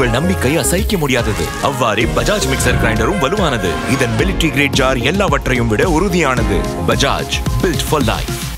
உங்கள் நம்பிக்கை அசைக்க முடியாதது. அவ்வாறே பஜாஜ் மிக்சர் கிரைண்டரும் வலுவானது. இதன் மிலிட்டரி கிரேட் ஜார் எல்லாவற்றையும் விட உறுதியானது. Bajaj, built for life.